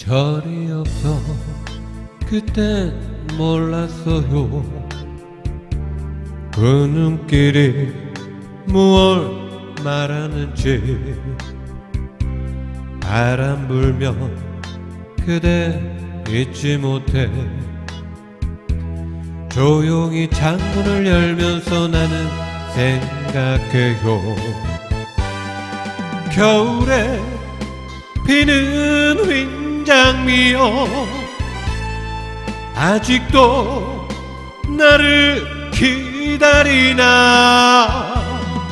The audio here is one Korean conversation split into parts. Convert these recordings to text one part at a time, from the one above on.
별이 없어 그땐 몰랐어요. 그 눈길이 무얼 말하는지. 바람 불면 그대 잊지 못해. 조용히 창문을 열면서 나는 생각해요. 겨울에 피는 휘장미여 아직도 나를 기다리나.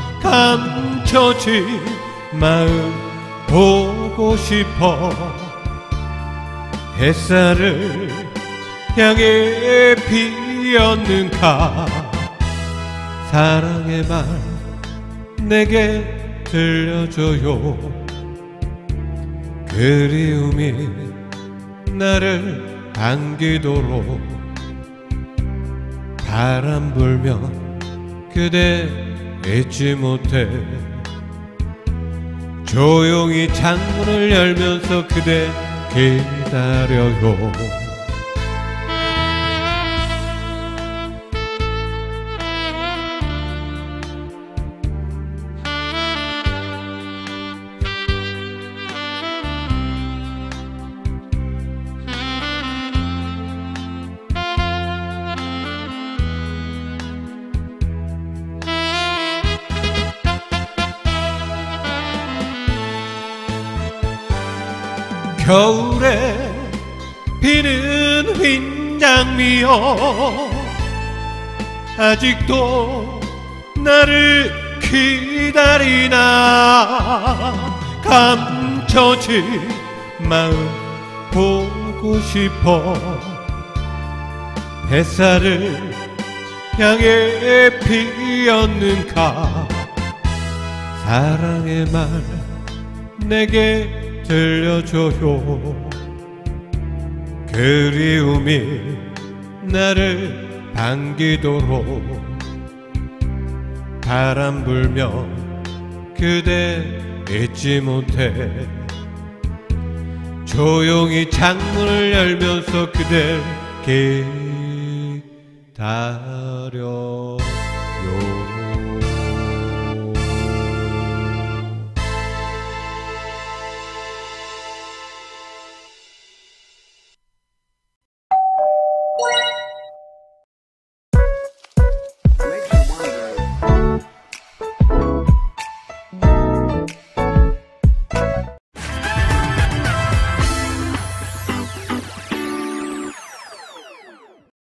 감춰진 마음 보고 싶어. 햇살을 향해 피었는가. 사랑의 말 내게 들려줘요. 그리움이 나를 안기도록. 바람 불면 그대 잊지 못해. 조용히 창문을 열면서 그대 기다려요. 겨울에 피는 휘장미여 아직도 나를 기다리나. 감춰진 마음 보고 싶어. 햇살을 향해 피었는가. 사랑의 말 내게 들려줘요. 그리움이 나를 반기도록. 바람 불면 그대 잊지 못해. 조용히 창문을 열면서 그댈 기다려.